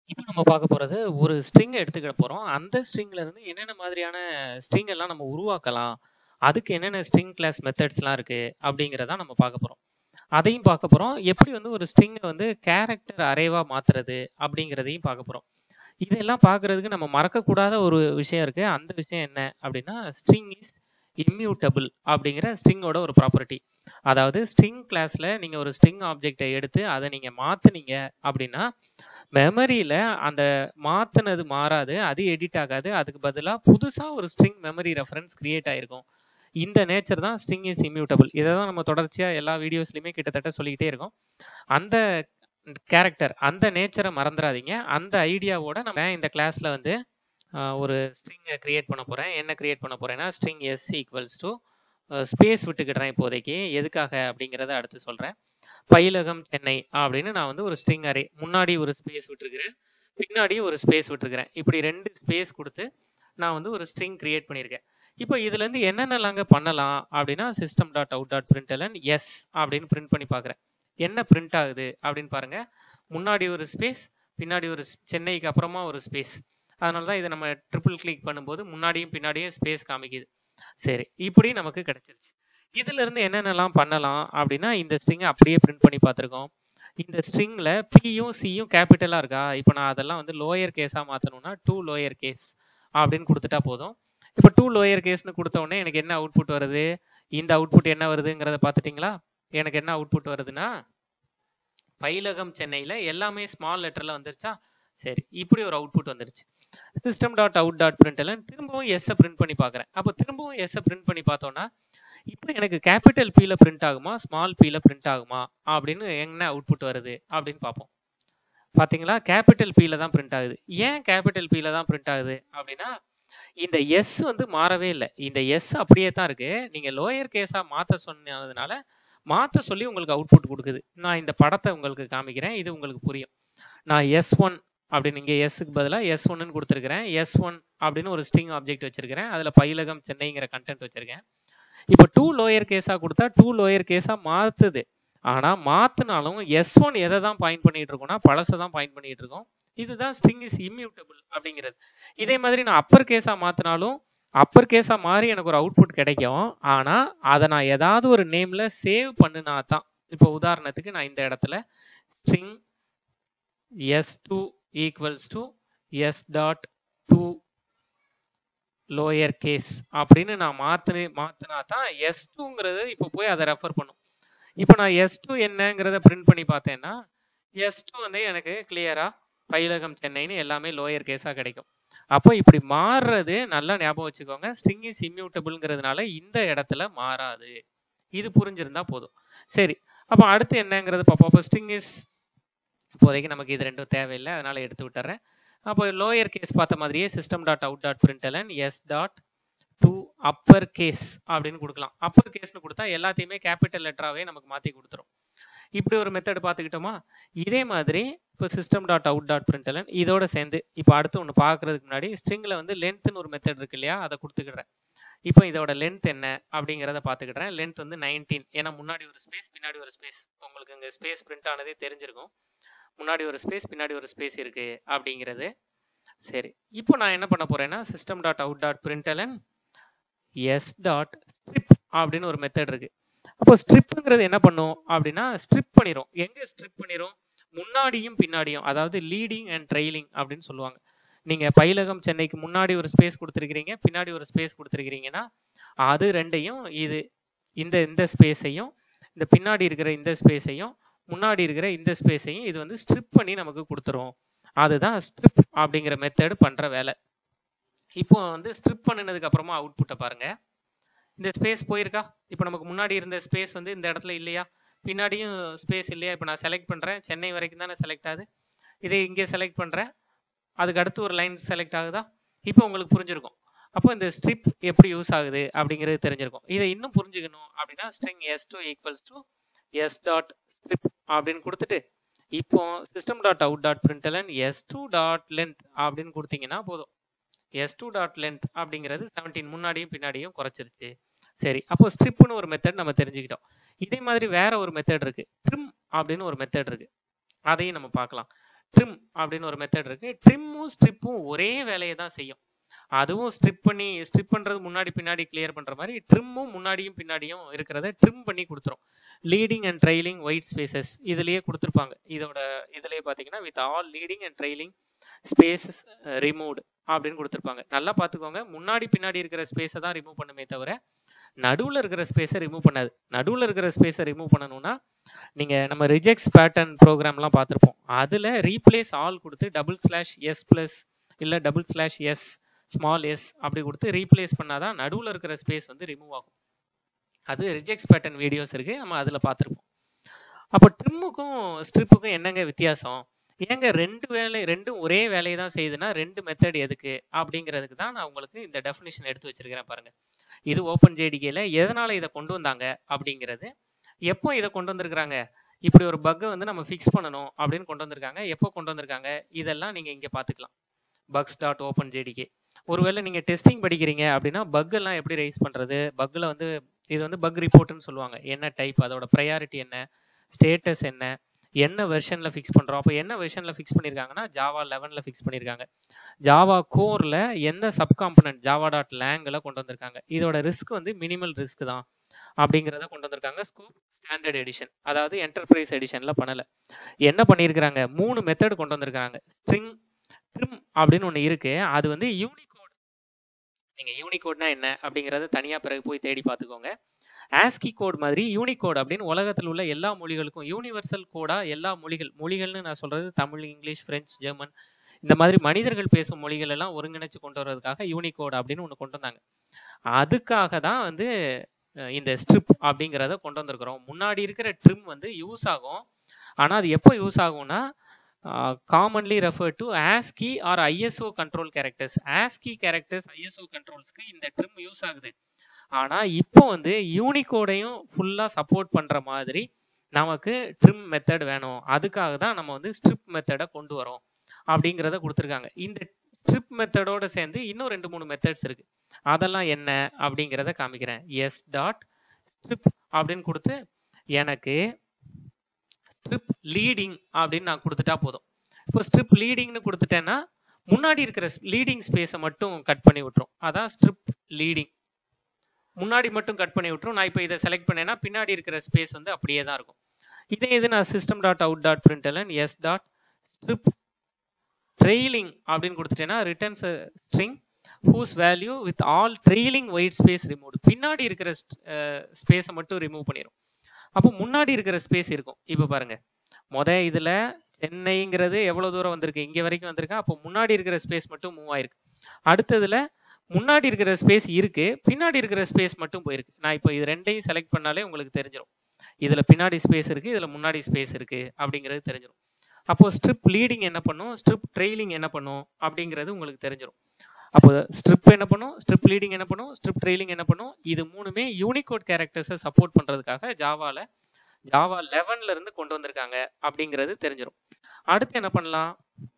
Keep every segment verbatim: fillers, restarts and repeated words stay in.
இப்போ நம்ம பார்க்க போறது ஒரு ஸ்ட்ரிங் எடுத்துக்கிட போறோம். அந்த ஸ்ட்ரிங்ல இருந்து என்னென்ன மாதிரியான ஸ்ட்ரிங் எல்லாம் நம்ம உருவாக்கலாம், அதுக்கு என்னென்ன ஸ்ட்ரிங் கிளாஸ் மெத்தட்ஸ்லாம் இருக்கு அப்படிங்கிறத நம்ம பார்க்க போறோம். அதையும் பார்க்க போறோம். எப்படி வந்து ஒரு ஸ்ட்ரிங்கை வந்து கேரக்டர் அரேவா மாத்துறது அப்படிங்கிறதையும் பார்க்க போறோம். இதெல்லாம் பார்க்கறதுக்கு நம்ம மறக்கக்கூடாத ஒரு விஷயம் இருக்கு. அந்த விஷயம் என்ன அப்படின்னா, ஸ்ட்ரிங் இஸ் இம்மியூட்டபிள் அப்படிங்கிற ஸ்ட்ரிங்கோட ஒரு ப்ராப்பர்ட்டி. அதாவது ஸ்ட்ரிங் கிளாஸ்ல நீங்க ஒரு ஸ்ட்ரிங் ஆப்ஜெக்டை எடுத்து அதை நீங்க மாத்துனீங்க அப்படின்னா மெமரியில அந்த மாத்துனது மாறாது, அது எடிட் ஆகாது. அதுக்கு பதிலா புதுசா ஒரு ஸ்ட்ரிங் மெமரி ரெஃபரன்ஸ் கிரியேட் ஆயிருக்கும். இந்த நேச்சர் தான் ஸ்ட்ரிங் இஸ் இம்மியூட்டபிள். இதை தான் நம்ம தொடர்ச்சியா எல்லா வீடியோஸ்லயுமே கிட்டத்தட்ட சொல்லிக்கிட்டே இருக்கோம். அந்த கேரக்டர், அந்த நேச்சரை மறந்துடாதீங்க. அந்த ஐடியாவோட நம்ம இந்த கிளாஸ்ல வந்து அஹ், ஒரு ஸ்ட்ரிங்கை கிரியேட் பண்ண போறேன். என்ன கிரியேட் பண்ண போறேன்னா string S equals to space விட்டுக்கிடுறேன் இப்போதைக்கு. எதுக்காக அப்படிங்கிறத அடுத்து சொல்றேன். பயிலகம் சென்னை அப்படின்னு நான் வந்து ஒரு ஸ்ட்ரிங் அரே முன்னாடி ஒரு ஸ்பேஸ் விட்டுருக்கிறேன், பின்னாடி ஒரு ஸ்பேஸ் விட்டுருக்கிறேன். இப்படி ரெண்டு ஸ்பேஸ் கொடுத்து நான் வந்து ஒரு ஸ்ட்ரிங் கிரியேட் பண்ணியிருக்கேன். இப்போ இதுல இருந்து என்னென்னலாங்க பண்ணலாம் அப்படின்னா system dot out dot println S அப்படின்னு பிரிண்ட் பண்ணி பார்க்குறேன். என்ன பிரிண்ட் ஆகுது அப்படின்னு பாருங்க. முன்னாடி ஒரு ஸ்பேஸ், பின்னாடி ஒரு சென்னைக்கு அப்புறமா ஒரு ஸ்பேஸ். அதனால தான் இதை நம்ம ட்ரிபிள் கிளிக் பண்ணும்போது முன்னாடியும் பின்னாடியும் ஸ்பேஸ் காமிக்குது. சரி, இப்படி நமக்கு கிடைச்சிருச்சு. இதுல இருந்து என்னென்னலாம் பண்ணலாம் அப்படின்னா இந்த ஸ்ட்ரிங்கை அப்படியே பிரிண்ட் பண்ணி பார்த்துருக்கோம். இந்த ஸ்ட்ரிங்ல பியும் சியும் கேபிட்டலா இருக்கா? இப்போ நான் அதெல்லாம் வந்து லோயர் கேஸா மாத்தணும்னா டூ லோயர் கேஸ் அப்படின்னு கொடுத்துட்டா போதும். இப்போ டூ லோயர் கேஸ்னு கொடுத்த உடனே எனக்கு என்ன அவுட்புட் வருது? இந்த அவுட்புட் என்ன வருதுங்கிறத பார்த்துட்டீங்களா? எனக்கு என்ன அவுட்புட் வருதுன்னா பயிலகம் சென்னையில எல்லாமே ஸ்மால் லெட்டர்ல வந்துருச்சா? சரி, இப்படி ஒரு அவுட்புட் வந்துருச்சு. System dot out dot println திரும்பவும் எஸ் பிரிண்ட் பண்ணி பார்க்குறேன். அப்போ திரும்பவும் எஸ் பிரிண்ட் பண்ணி பார்த்தோம்னா இப்போ எனக்கு கேபிட்டல் பில பிரிண்ட் ஆகுமா, ஸ்மால் பில பிரிண்ட் ஆகுமா அப்படின்னு என்ன அவுட்புட் வருது அப்படின்னு பார்ப்போம். பாத்தீங்களா, கேபிட்டல் பில தான் பிரிண்ட் ஆகுது. ஏன் கேபிட்டல் பில தான் பிரிண்ட் ஆகுது அப்படின்னா இந்த எஸ் வந்து மாறவே இல்லை. இந்த எஸ் அப்படியே தான் இருக்கு. நீங்க லோயர் கேஸா மாத்த சொன்னதுனால மாத்த சொல்லி உங்களுக்கு அவுட்புட் கொடுக்குது. நான் இந்த படத்தை உங்களுக்கு காமிக்கிறேன், இது உங்களுக்கு புரியும். நான் எஸ் ஒன் அப்படின்னு இங்கே எஸ்க்கு பதிலாக எஸ் ஒன்னு கொடுத்துருக்கிறேன். எஸ் ஒன் அப்படின்னு ஒரு ஸ்ட்ரிங் ஆப்ஜெக்ட் வச்சிருக்கிறேன். அதுல பயிலகம் சென்னைங்கிற கண்டென்ட் வச்சிருக்கேன். இப்போ டூ லோயர் கேஸா கொடுத்தா டூ லோயர் கேஸா மாத்துது. ஆனா மாத்தினாலும் எஸ் ஒன் எதை தான் பாயிண்ட் பண்ணிட்டு இருக்கோம்னா பழசை தான் பாயிண்ட் பண்ணிட்டு இருக்கோம். இதுதான் ஸ்ட்ரிங் இஸ் இம்மியூட்டபிள் அப்படிங்கிறது. இதே மாதிரி நான் அப்பர் கேஸா மாத்தினாலும் அப்பர் கேஸா மாறி எனக்கு ஒரு அவுட்புட் கிடைக்கும். ஆனா அதை நான் ஏதாவது ஒரு நேம்ல சேவ் பண்ணினா தான். இப்போ உதாரணத்துக்கு நான் இந்த இடத்துல string S two equals to S dot to lower case அப்படின்னு நான் மாத்தினே மாத்தினா தான் எஸ் டூங்கிறது இப்போ போய் அதை ரெஃபர் பண்ணும். இப்போ நான் எஸ் டூ என்னங்கிறத பிரிண்ட் பண்ணி பார்த்தேன்னா எஸ் டூ வந்து எனக்கு கிளியரா பயிலகம் சென்னைன்னு எல்லாமே லோயர் கேஸா கிடைக்கும். அப்போ இப்படி மாறுறது நல்லா ஞாபகம் வச்சுக்கோங்க. ஸ்ட்ரிங் இஸ் இம்மியூட்டபிள்ங்கிறதுனால இந்த இடத்துல மாறாது. இது புரிஞ்சிருந்தா போதும். சரி, அப்போ அடுத்து என்னங்கிறது பார்ப்போம். அப்போ ஸ்ட்ரிங் இஸ் இப்போதைக்கு நமக்கு இது ரெண்டும் தேவையில்லை, அதனால எடுத்து விட்டுறேன். அப்போ லோயர் கேஸ் பார்த்த மாதிரியே system dot out dot println S dot to upper case அப்படின்னு கொடுக்கலாம். அப்பர் கேஸ்னு கொடுத்தா எல்லாத்தையுமே கேபிட்டல் லெட்டராகவே நமக்கு மாற்றி கொடுத்துரும். இப்படி ஒரு மெத்தட் பார்த்துக்கிட்டோமா? இதே மாதிரி இப்போ system dot out dot println இதோட சேர்ந்து இப்போ அடுத்து ஒன்று பார்க்கறதுக்கு முன்னாடி ஸ்ட்ரிங்ல வந்து லென்த்னு ஒரு மெத்தட் இருக்கு இல்லையா, அதை கொடுத்துக்கிறேன். இப்போ இதோட லென்த் என்ன அப்படிங்கிறத பார்த்துக்கிட்டேன். லென்த் வந்து நைன்டீன். ஏன்னா முன்னாடி ஒரு ஸ்பேஸ் பின்னாடி ஒரு ஸ்பேஸ், உங்களுக்கு இங்கே ஸ்பேஸ் பிரிண்ட் ஆனதே தெரிஞ்சிருக்கும். முன்னாடி ஒரு ஸ்பேஸ் பின்னாடி ஒரு ஸ்பேஸ் இருக்கு அப்படிங்கிறது. சரி, இப்போ நான் என்ன பண்ண போறேன்னா system dot out dot println S dot strip அப்படின்னு ஒரு மெத்தட் இருக்கு. அப்போ ஸ்ட்ரிப்ங்கிறது என்ன பண்ணும் அப்படின்னா ஸ்ட்ரிப் பண்ணிரும். எங்க ஸ்ட்ரிப் பண்ணிரும்? முன்னாடியும் பின்னாடியும், அதாவது லீடிங் அண்ட் ட்ரெயிலிங் அப்படின்னு சொல்லுவாங்க. நீங்க பயிலகம் சென்னைக்கு முன்னாடி ஒரு ஸ்பேஸ் கொடுத்துருக்கிறீங்க, பின்னாடி ஒரு ஸ்பேஸ் கொடுத்துருக்கிறீங்கன்னா அது ரெண்டையும் இது இந்த இந்த ஸ்பேஸையும் இந்த பின்னாடி இருக்கிற இந்த ஸ்பேஸையும் முன்னாடி இருக்கிற இந்த ஸ்பேஸையும் இது வந்து ஸ்ட்ரிப் பண்ணி நமக்கு கொடுத்துரும். அதுதான் ஸ்ட்ரிப் அப்படிங்கிற மெத்தட் பண்ற வேலை. இப்போ வந்து ஸ்ட்ரிப் பண்ணினதுக்கு அப்புறமா அவுட்புட்டை பாருங்க. இந்த ஸ்பேஸ் போயிருக்கா? இப்போ நமக்கு முன்னாடி இருந்த ஸ்பேஸ் வந்து இந்த இடத்துல இல்லையா, பின்னாடியும் ஸ்பேஸ் இல்லையா. இப்போ நான் செலக்ட் பண்றேன், சென்னை வரைக்கும் தானே செலக்ட் ஆகுது. இதை இங்கே செலக்ட் பண்றேன், அதுக்கு அடுத்து ஒரு லைன் செலக்ட் ஆகுதா? இப்போ உங்களுக்கு புரிஞ்சிருக்கும். அப்போ இந்த ஸ்ட்ரிப் எப்படி யூஸ் ஆகுது அப்படிங்கிறது தெரிஞ்சிருக்கும். இதை இன்னும் புரிஞ்சுக்கணும் அப்படின்னா string S two equals to S dot strip அப்படின்னு கொடுத்துட்டு இப்போ system dot out dot println S two dot length அப்படின்னு கொடுத்தீங்கன்னா போதும். எஸ் டூ டாட் லென்த் அப்படிங்கிறது செவன்டீன், முன்னாடியும் பின்னாடியும் குறைச்சிருச்சு. சரி, அப்போ ஸ்ட்ரிப்னு ஒரு மெத்தட் நம்ம தெரிஞ்சுக்கிட்டோம். இதே மாதிரி வேற ஒரு மெத்தட் இருக்கு, ட்ரிம் அப்படின்னு ஒரு மெத்தட் இருக்கு. அதையும் நம்ம பார்க்கலாம். ட்ரிம் அப்படின்னு ஒரு மெத்தட் இருக்கு. ட்ரிம்மும் ஸ்ட்ரிப்பும் ஒரே வேலையை தான் செய்யும். அதுவும் ஸ்ட்ரிப் பண்ணி ஸ்ட்ரிப் பண்றது முன்னாடி பின்னாடி கிளியர் பண்ற மாதிரி ட்ரிம்மும் முன்னாடியும் பின்னாடியும் இருக்கிறத ட்ரிம் பண்ணி கொடுத்துரும். Leading and trailing white spaces இதுலயே கொடுத்துருப்பாங்க. இதோட இதுலயே பாத்தீங்கன்னா with all leading and trailing spaces removed அப்படின்னு கொடுத்துருப்பாங்க. நல்லா பார்த்துக்கோங்க, முன்னாடி பின்னாடி இருக்கிற ஸ்பேஸை தான் ரிமூவ் பண்ணுமே தவிர நடுவில் இருக்கிற ஸ்பேஸை ரிமூவ் பண்ணாது. நடுவில் இருக்கிற ஸ்பேஸை ரிமூவ் பண்ணணும்னா நீங்கள் நம்ம ரிஜெக்ட்ஸ் பேட்டர்ன் ப்ரோக்ராம்லாம் பார்த்துருப்போம். அதில் ரீப்ளேஸ் ஆல் கொடுத்து டபுள் ஸ்லாஷ் எஸ் ப்ளஸ் இல்லை double slash S small S அப்படி கொடுத்து ரீப்ளேஸ் பண்ணாதான் நடுவில் இருக்கிற ஸ்பேஸ் வந்து ரிமூவ் ஆகும். அது ரிஜெக்ட்ஸ் பேட்டர்ன் வீடியோஸ் இருக்குது, நம்ம அதில் பார்த்துருப்போம். அப்போ ட்ரிம்முக்கும் ஸ்ட்ரிப்புக்கும் என்னங்க வித்தியாசம்? ஏங்க ரெண்டு வேலை ரெண்டும் ஒரே வேலையை தான் செய்யுதுன்னா ரெண்டு மெத்தட் எதுக்கு அப்படிங்கிறதுக்கு தான் நான் உங்களுக்கு இந்த டெஃபினிஷன் எடுத்து வச்சிருக்கிறேன் பாருங்க. இது ஓப்பன் ஜேடிகேல எதனால இதை கொண்டு வந்தாங்க அப்படிங்கிறது, எப்போ இதை கொண்டு வந்திருக்கிறாங்க, இப்படி ஒரு பக்கை வந்து நம்ம ஃபிக்ஸ் பண்ணணும் அப்படின்னு கொண்டு வந்திருக்காங்க, எப்போ கொண்டு வந்திருக்காங்க, இதெல்லாம் நீங்க இங்க பாத்துக்கலாம். Bugs dot open JDK. ஒருவேளை நீங்க டெஸ்டிங் படிக்கிறீங்க அப்படின்னா பக் எல்லாம் எப்படி ரைஸ் பண்றது, பக்ல வந்து இது வந்து பக் ரிப்போர்ட்னு சொல்லுவாங்க. என்ன டைப், அதோட ப்ரையாரிட்டி என்ன, ஸ்டேட்டஸ் என்ன, என்ன வெர்ஷன்ல ஃபிக்ஸ் பண்றோம். அப்போ என்ன வெர்ஷன்ல ஃபிக்ஸ் பண்ணிருக்காங்கன்னா ஜாவா லெவன்ல ஃபிக்ஸ் பண்ணிருக்காங்க. ஜாவா கோர்ல எந்த சப் காம்பனன்ட் ஜாவா டாட் லேங்ல கொண்டு வந்திருக்காங்க. இதோட ரிஸ்க் வந்து மினிமல் ரிஸ்க் தான் அப்படிங்கிறத கொண்டு வந்திருக்காங்க. ஸ்கோப் ஸ்டாண்டர்ட் எடிஷன், அதாவது என்டர்பிரைஸ் எடிஷன்ல பண்ணல. என்ன பண்ணியிருக்கிறாங்க, மூணு மெத்தட் கொண்டு வந்திருக்காங்க. ஸ்ட்ரிங் ட்ரிம் அப்படின்னு ஒன்று இருக்கு, அது வந்து யூனிகோட். நீங்க யூனிகோட்னா என்ன அப்படிங்கறத தனியா பிறகு போய் தேடி பார்த்துக்கோங்க. ஆஸ்கி கோட் மாதிரி யூனிகோட் அப்படின்னு உலகத்தில் உள்ள எல்லா மொழிகளுக்கும் யூனிவர்சல் கோடா எல்லா மொழிகள் மொழிகள்னு நான் சொல்றது தமிழ், இங்கிலீஷ், பிரெஞ்சு, ஜெர்மன் இந்த மாதிரி மனிதர்கள் பேசும் மொழிகள் எல்லாம் ஒருங்கிணைச்சு கொண்டு வர்றதுக்காக யூனிகோட் அப்படின்னு ஒன்று கொண்டு வந்தாங்க. அதுக்காக தான் வந்து இந்த ஸ்ட்ரிப் அப்படிங்கிறத கொண்டு வந்திருக்கிறோம். முன்னாடி இருக்கிற ட்ரிம் வந்து யூஸ் ஆகும், ஆனா அது எப்போ யூஸ் ஆகும்னா commonly refer to ASCII or ISO control characters. ASCII characters ISO கண்ட்ரோல்ஸ்க்கு இந்த ட்ரிம் யூஸ் ஆகுது. ஆனா இப்போ வந்து யூனிகோடையும் ஃபுல்லா சப்போர்ட் பண்ற மாதிரி நமக்கு ட்ரிம் மெத்தட் வேணும், அதுக்காக தான் நம்ம வந்து ஸ்ட்ரிப் மெத்தடை கொண்டு வரோம் அப்படிங்கிறத கொடுத்துருக்காங்க. இந்த ஸ்ட்ரிப் மெத்தடோட சேர்ந்து இன்னும் ரெண்டு மூணு மெத்தட்ஸ் இருக்கு, அதெல்லாம் என்ன அப்படிங்கிறத காமிக்கிறேன். எஸ் டாட் ஸ்ட்ரிப் அப்படின்னு கொடுத்து எனக்கு ஸ்ட்ரிப் லீடிங் அப்படின்னு நான் கொடுத்துட்டா போதும். இப்போ ஸ்ட்ரிப் லீடிங்னு கொடுத்துட்டேன்னா முன்னாடி இருக்கிற லீடிங் ஸ்பேஸை மட்டும் கட் பண்ணி விட்டுரும். அதான் ஸ்ட்ரிப் லீடிங், முன்னாடி மட்டும் கட் பண்ணி விட்டுரும். நான் இப்போ இதை செலக்ட் பண்ணேன்னா பின்னாடி இருக்கிற ஸ்பேஸ் வந்து அப்படியே தான் இருக்கும். இதே இது நான் system dot out dot println S dot strip trailing அப்படின்னு கொடுத்துட்டேன்னா returns string whose value with all trailing white space removed. பின்னாடி இருக்கிற ஸ்பேஸை மட்டும் ரிமூவ் பண்ணிடும். அப்போ முன்னாடி இருக்கிற ஸ்பேஸ் இருக்கும். இப்போ பாருங்க, முத இதுல சென்னைங்கிறது எவ்வளவு தூரம் வந்திருக்கு, இங்க வரைக்கும் வந்திருக்கு. அப்போ முன்னாடி இருக்கிற ஸ்பேஸ் மட்டும் மூவ் ஆயிருக்கு. அடுத்ததுல முன்னாடி இருக்கிற ஸ்பேஸ் இருக்கு, பின்னாடி இருக்கிற ஸ்பேஸ் மட்டும் போயிருக்கு. நான் இப்போ இது ரெண்டையும் செலக்ட் பண்ணாலே உங்களுக்கு தெரிஞ்சிடும், இதுல பின்னாடி ஸ்பேஸ் இருக்கு, இதுல முன்னாடி ஸ்பேஸ் இருக்கு அப்படிங்கிறது தெரிஞ்சிடும். அப்போ ஸ்ட்ரிப் லீடிங் என்ன பண்ணும், ஸ்ட்ரிப் ட்ரெய்லிங் என்ன பண்ணும் அப்படிங்கிறது உங்களுக்கு தெரிஞ்சிடும். அப்போ ஸ்ட்ரிப் என்ன பண்ணும், ஸ்ட்ரிப் லீடிங் என்ன பண்ணும், ஸ்ட்ரிப் ட்ரெய்லிங் என்ன பண்ணும், இது மூணுமே யூனிகோட் கேரக்டர்ஸை சப்போர்ட் பண்றதுக்காக ஜாவால ஜாவா லெவன்ல இருந்து கொண்டு வந்திருக்காங்க அப்படிங்கிறது தெரிஞ்சிடும். அடுத்து என்ன பண்ணலாம்,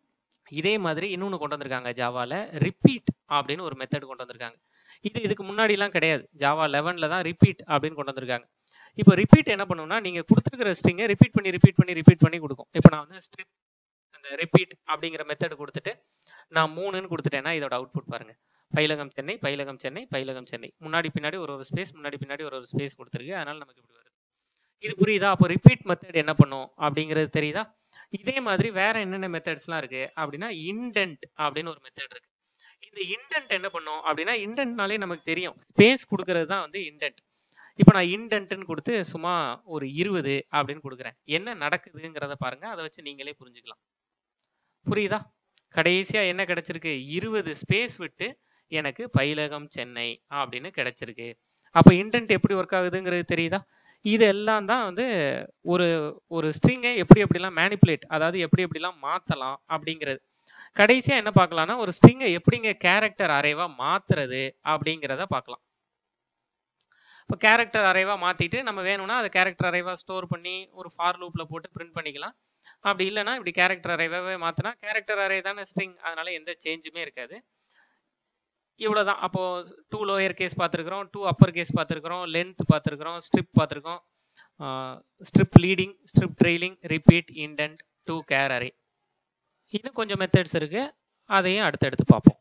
இதே மாதிரி இன்னொன்று கொண்டு வந்திருக்காங்க ஜாவால, ரிப்பீட் அப்படின்னு ஒரு மெத்தட் கொண்டு வந்திருக்காங்க. இது இதுக்கு முன்னாடி எல்லாம் கிடையாது, ஜாவா லெவன்ல தான் ரிப்பீட் அப்படின்னு கொண்டு வந்திருக்காங்க. இப்போ ரிப்பீட் என்ன பண்ணும்னா நீங்க கொடுத்துருக்கிற ஸ்ட்ரிங்கை ரிப்பீட் பண்ணி ரிப்பீட் பண்ணி ரிப்பீட் பண்ணி கொடுக்கும். இப்போ நான் வந்து ஸ்ட்ரிப் அந்த ரிப்பீட் அப்படிங்கிற மெத்தட் கொடுத்துட்டு நான் மூணுன்னு கொடுத்துட்டேன்னா இதோட அவுட்புட் பாருங்க, பயிலகம் சென்னை, பயிலகம் சென்னை, பயிலகம் சென்னை. முன்னாடி பின்னாடி ஒரு ஒரு ஸ்பேஸ், முன்னாடி பின்னாடி ஒரு ஒரு ஸ்பேஸ் கொடுத்துருக்கு, அதனால நமக்கு இப்படி வருது. இது புரியுதா? அப்போ ரிப்பீட் மெத்தட் என்ன பண்ணும் அப்படிங்கிறது தெரியுதா? இதே மாதிரி வேற என்னென்ன மெத்தட்ஸ்லாம் இருக்கு அப்படின்னா இண்டென்ட் அப்படின்னு ஒரு மெத்தட் இருக்கு. இந்த இண்டென்ட் என்ன பண்ணும் அப்படின்னா, இண்டென்ட்னாலே நமக்கு தெரியும், ஸ்பேஸ் கொடுக்கறது தான் வந்து இண்டென்ட். இப்போ நான் இண்டென்ட்னு கொடுத்து சும்மா ஒரு இருபது அப்படின்னு கொடுக்குறேன். என்ன நடக்குதுங்கிறத பாருங்க, அதை வச்சு நீங்களே புரிஞ்சுக்கலாம். புரியுதா? கடைசியா என்ன கிடைச்சிருக்கு, இருபது ஸ்பேஸ் விட்டு எனக்கு பயிலகம் சென்னை அப்படின்னு கிடைச்சிருக்கு. அப்ப இண்டென்ட் எப்படி ஒர்க் ஆகுதுங்கிறது தெரியுதா? இது எல்லாம் தான் வந்து ஒரு ஒரு ஸ்ட்ரிங்கை எப்படி எப்படிலாம் மேனிப்புலேட், அதாவது எப்படி எப்படிலாம் மாத்தலாம் அப்படிங்கிறது. கடைசியா என்ன பார்க்கலாம்னா, ஒரு ஸ்ட்ரிங்கை எப்படிங்க கேரக்டர் அரேவா மாத்துறது அப்படிங்கிறத பார்க்கலாம். இப்போ கேரக்டர் அரேவா மாத்திட்டு நம்ம வேணும்னா அதை கேரக்டர் அரேவா ஸ்டோர் பண்ணி ஒரு ஃபார் லூப்ல போட்டு பிரிண்ட் பண்ணிக்கலாம். அப்படி இல்லைன்னா இப்படி கேரக்டர் அரேவாவே மாத்தினா கேரக்டர் அரே தானே ஸ்ட்ரிங், அதனால எந்த சேஞ்சுமே இருக்காது. இவ்வளவுதான். அப்போ டூ லோயர் கேஸ் பார்த்துருக்கிறோம், டூ அப்பர் கேஸ் பார்த்துருக்கிறோம், லென்த் பார்த்துருக்கிறோம், ஸ்ட்ரிப் பார்த்துருக்கோம், strip leading, strip trailing, repeat, indent, to char array. இன்னும் கொஞ்சம் மெத்தட்ஸ் இருக்குது, அதையும் அடுத்தடுத்து பார்ப்போம்.